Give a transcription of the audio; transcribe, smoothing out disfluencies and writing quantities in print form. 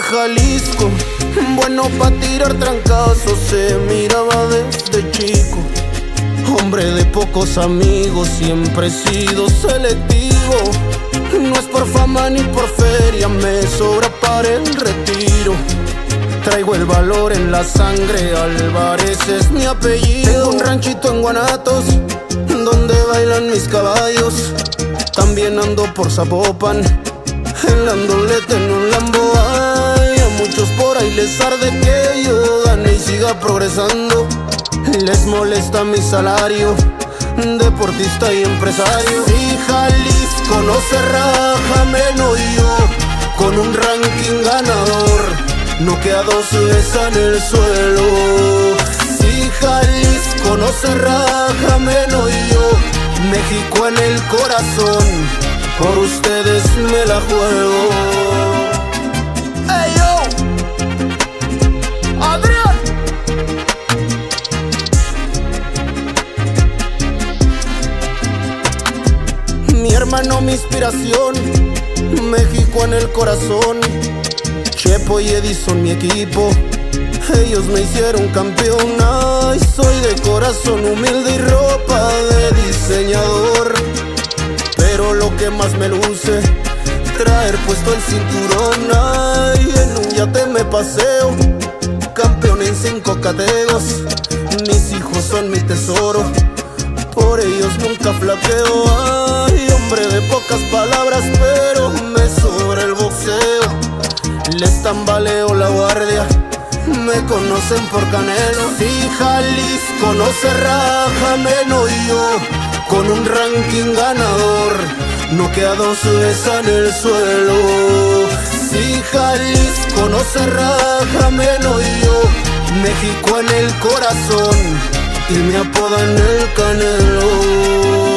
Jalisco, bueno pa' tirar trancazos, se miraba desde chico. Hombre de pocos amigos, siempre he sido selectivo. No es por fama ni por feria, me sobra para el retiro. Traigo el valor en la sangre, Álvarez es mi apellido. Tengo un ranchito en Guanatos, donde bailan mis caballos. También ando por Zapopan, en Landolete en un Lambo. Ay, a muchos por ahí les arde que yo gane y siga progresando. Les molesta mi salario, deportista y empresario. Si Jalisco no se raja, menos yo, con un ranking ganador, no queda dos veces en el suelo. Si Jalisco no se raja, menos yo, México en el corazón, por ustedes me la juego. ¡Ey, yo! ¡Adrián! Mi hermano, mi inspiración, México en el corazón. Chepo y Edison, mi equipo, ellos me hicieron campeón. Ay, soy de corazón humilde y ropa de diseñador, pero lo que más me luce, traer puesto el cinturón. Ay, en un yate me paseo, campeón en 5 categos. Mis hijos son mi tesoro, por ellos nunca flaqueo. Ay, hombre de pocas palabras, pero me sobra el boxeo. Les tambaleo la guardia, me conocen por Canelo. Si Jalisco no se raja, menos yo, con un ranking ganador, no queda dos veces en el suelo. Si Jalisco no se raja, menos yo, México en el corazón, y me apodan el Canelo.